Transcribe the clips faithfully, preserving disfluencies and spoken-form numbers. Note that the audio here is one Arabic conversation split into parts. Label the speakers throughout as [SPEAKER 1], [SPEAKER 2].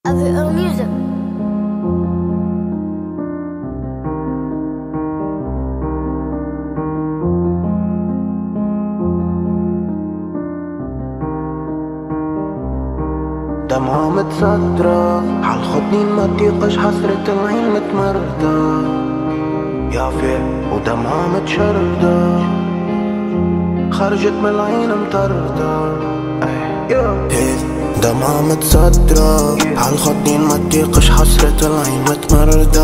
[SPEAKER 1] Avec un music.
[SPEAKER 2] دمعة متصدرة عالخطين ما تضيقش حسرة العين متمردة يا فيل ودمعة متشردة خرجت من العين مطردة دمعة متصدرة عالخطين ما تضيقش حسرة العين متمردة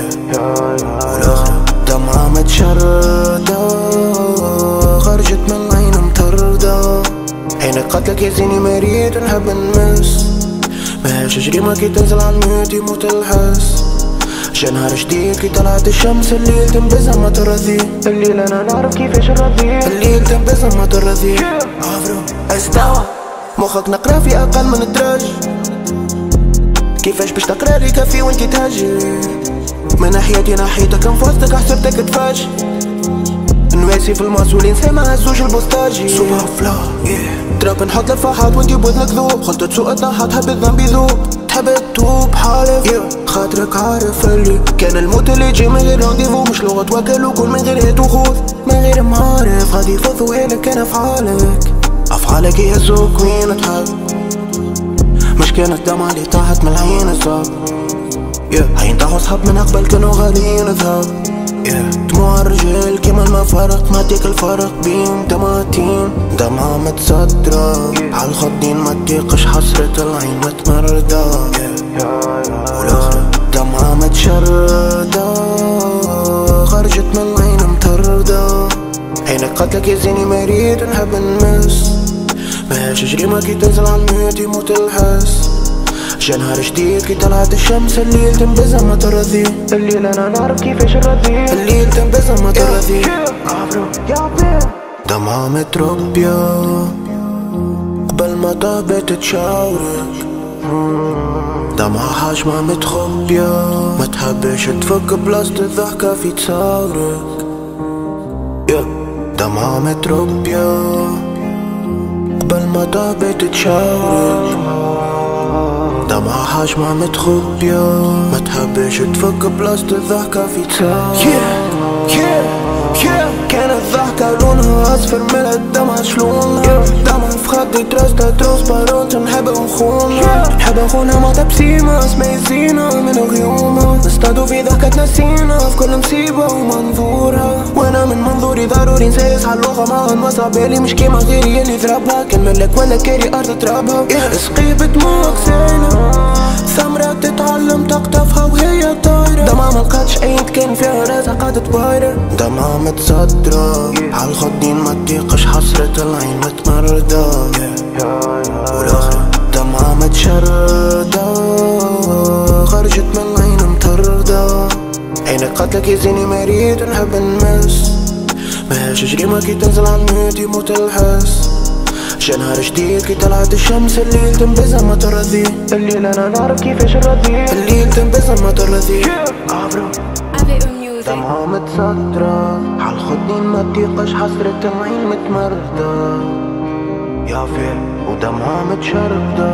[SPEAKER 2] دمعة متشردة خرجت من العين مطردة عينك قتلك يا زيني مريت نحب نمس ماهاش جريمة كي تنزل عالميوت يموت الحس جا نهار جديد كي طلعت الشمس الليل تنبزها ما ترضي الليل انا نعرف كيفاش نرضي الليل تنبزها ما ترضي عفرو استوى مخك نقرا في اقل من الدرج كيفاش باش تقرا لي كافي وانتي تهجري من ناحيتي ناحيتك انفوستك حسبتك تفاجئ نواسي في المسؤولين سامع الزوج البوستاجي سوبر فلا تراب نحط لفاحات وانتي بوذنك ذوب خلطة سوء طاحات تحب الذنب يذوب تحب تتوب حالف خاطرك عارف اللي كان الموت اللي يجي من غير رونديفو مش لغة وكل وكل من غير هات وخوذ من غير معارف غادي يفوضوا لك كان افعالك افعالك هي الزوق وين تحب مش كانت دمعة اللي طاحت من العين الصاب هين طاحوا صحاب من قبل كانوا غاليين ذهب دموع الرجال كيما المفارق ما ديك الفرق بين دمعتين دمعة متصدرة عالخدين ما تضيقش حسرة العين متمردة والاخرى دمعة متشردة خرجت من العين مطردة عينك قتلك يا زيني مريت نحب نمس ماهاش جريمة كي تنزل عالميوت يموت الحس جا نهار جديد كي طلعت الشمس الليل تنبزها ما ترضي الليل انا نعرف كيفاش نرضي الليل تنبزها ما ترضي دمعة متربية قبل ما طابت تشاورك دمعة حاجمة متخبية ما تحبش تفك بلاصة الضحكة في تصاورك دمعة متربية قبل ما طابت تشاورك دمعة حاجمة متخبية ما تحبش تفك بلاصة الضحكة في تصاورك yeah, yeah, yeah. كانت ضحكة لونها أصفر من الدمعة شلونها دمعة في خدي ترستا ترانسبارونت نحب نخون نحب نخونها مع تبسيمة اسمها زينة من غيومها نصطادو في ضحكة نسينا في كل مصيبة ومنظورها وانا من منظوري ضروري نسيس عاللغة معها المصعب بالي مش كيما غيري اللي ضربها كان ملك ولا كاري أرض ترابها اسقي بدموعك زينة ثمرة تتعلم تقطفها وهي طايرة دمعة ملقاتش أي كان فيها راسها قاعدة تبايرة دمعة متصدرة عالخدين ما تضيقش حسرة العين متمردة والاخرى دمعة متشردة خرجت من العين مطردة عينك قتلك يا زيني مريت نحب نمس ماهاش جريمة كي تنزل عالميوت يموت الحس جا نهار جديد كي طلعت الشمس الليل تنبزها ما ترضي الليل انا نعرف كيفاش نرضي الليل تنبزها ما ترضي دمعة متصدرة عالخدين ما تضيقش حسرة العين متمردة يا فيل ودمعة متشردة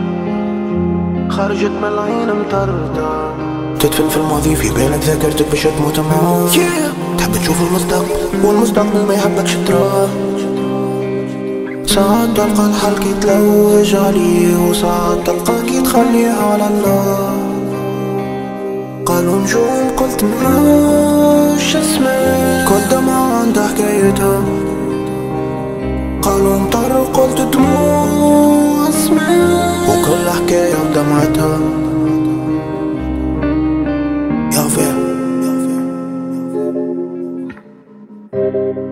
[SPEAKER 2] خرجت من العين مطردة تدفن في الماضي في بالك ذاكرتك باش تموت معاه تحب تشوف المستقبل والمستقبل ما يحبكش تراه ساعات تلقى الحال كي تلوج عليه وساعات تلقى كي تخليه على الله قالوا نجوم قلت ماش اسمك كل دمعة عندها حكايتها قالوا مطر قلت دموع اسمك وكل حكاية بدمعتها يا فيل